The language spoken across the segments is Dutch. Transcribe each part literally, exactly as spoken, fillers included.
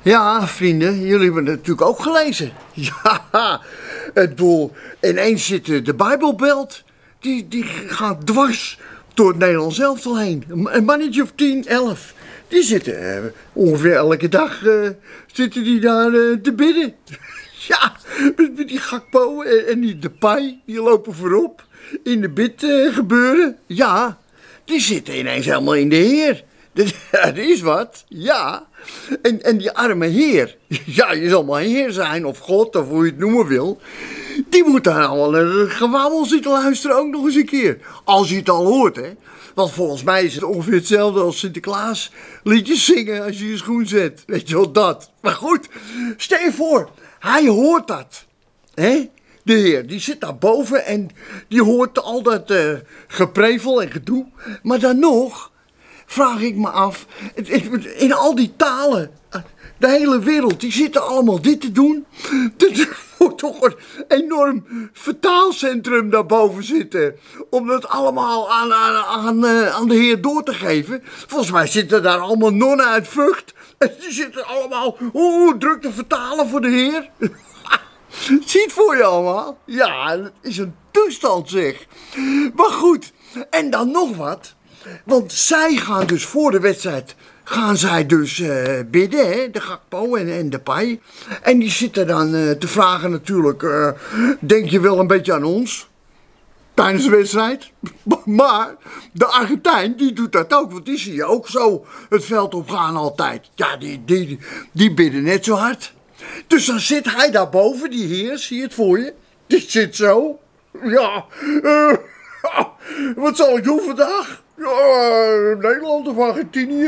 Ja, vrienden, jullie hebben het natuurlijk ook gelezen. Ja, het boel. Ineens zit de Bijbelbelt. Die, die gaat dwars door het Nederlands elftal heen. Een mannetje of tien, elf. Die zitten uh, ongeveer elke dag uh, zitten die daar uh, te bidden. Ja, met die Gakpo en, en die Depay, die lopen voorop in de bid uh, gebeuren. Ja, die zitten ineens helemaal in de Heer. Dat is wat, ja. En, en die arme Heer, ja, je zal maar Heer zijn of God of hoe je het noemen wil. Die moet daar allemaal naar het gewauwel zitten luisteren ook nog eens een keer. Als je het al hoort, hè. Want volgens mij is het ongeveer hetzelfde als Sinterklaas liedjes zingen als je je schoen zet. Weet je wel, dat. Maar goed, stel je voor, hij hoort dat. Hè? De Heer, die zit daar boven en die hoort al dat uh, geprevel en gedoe. Maar dan nog vraag ik me af, in al die talen, de hele wereld, die zitten allemaal dit te doen. Er moet toch een enorm vertaalcentrum daarboven zitten. Om dat allemaal aan, aan, aan, aan de Heer door te geven. Volgens mij zitten daar allemaal nonnen uit Vught. En die zitten allemaal oeh, druk te vertalen voor de Heer. Zie het voor je allemaal? Ja, dat is een toestand zeg. Maar goed, en dan nog wat. Want zij gaan dus voor de wedstrijd, gaan zij dus uh, bidden, hè, de Gakpo en, en de Depay. En die zitten dan uh, te vragen natuurlijk, uh, denk je wel een beetje aan ons? Tijdens de wedstrijd. Maar de Argentijn, die doet dat ook, want die zie je ook zo het veld opgaan altijd. Ja, die, die, die bidden net zo hard. Dus dan zit hij daarboven, die Heer, zie je het voor je? Die zit zo. Ja, uh, wat zal ik doen vandaag? Ja, Nederland of Argentinië.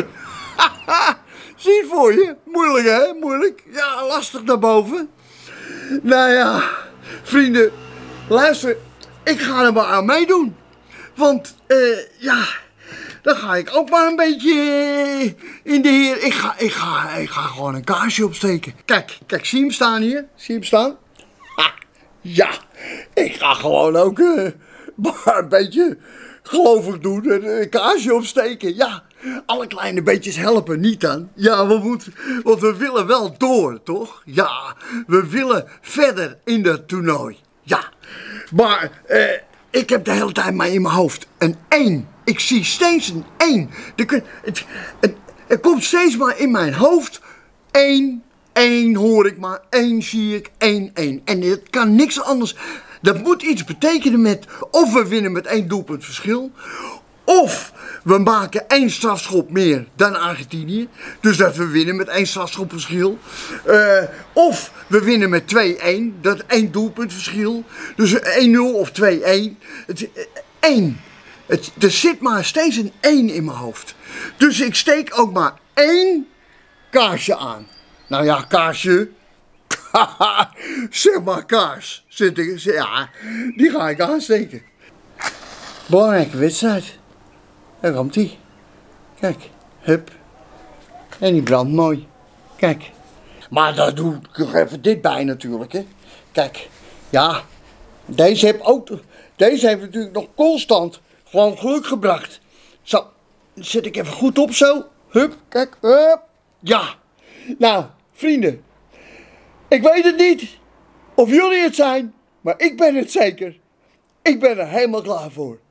Zie je het voor je? Moeilijk hè, moeilijk. Ja, lastig daarboven. Nou ja, vrienden, luister, ik ga er maar aan meedoen. Want, uh, ja, dan ga ik ook maar een beetje in de Heer. Ik ga, ik ga, ik ga gewoon een kaarsje opsteken. Kijk, kijk, zie je hem staan hier? Zie je hem staan? Ha, ja, ik ga gewoon ook uh, maar een beetje gelovig doen en een kaarsje opsteken. Ja, alle kleine beetjes helpen niet dan. Ja, we moeten, want we willen wel door, toch? Ja, we willen verder in dat toernooi. Ja, maar uh, ik heb de hele tijd maar in mijn hoofd een één. Ik zie steeds een één. Er, het, het, er komt steeds maar in mijn hoofd één, één hoor ik maar, één zie ik, één, één. En het kan niks anders. Dat moet iets betekenen met of we winnen met één doelpunt verschil, of we maken één strafschop meer dan Argentinië. Dus dat we winnen met één strafschop verschil. Uh, of we winnen met twee-één, dat één doelpunt verschil. Dus één nul of twee-één. één. Het, er zit maar steeds een één in mijn hoofd. Dus ik steek ook maar één kaarsje aan. Nou ja, kaarsje. Zeg maar kaars. Zit ik, ja, die ga ik aansteken. Belangrijke wedstrijd. Daar komt hij. Kijk, hup. En die brandt mooi. Kijk. Maar daar doe ik nog even dit bij natuurlijk, hè. Kijk, ja. Deze heeft ook, deze heeft natuurlijk nog constant gewoon geluk gebracht. Zo, zet ik even goed op zo. Hup, kijk, hup. Ja. Nou, vrienden. Ik weet het niet of jullie het zijn, maar ik ben het zeker. Ik ben er helemaal klaar voor.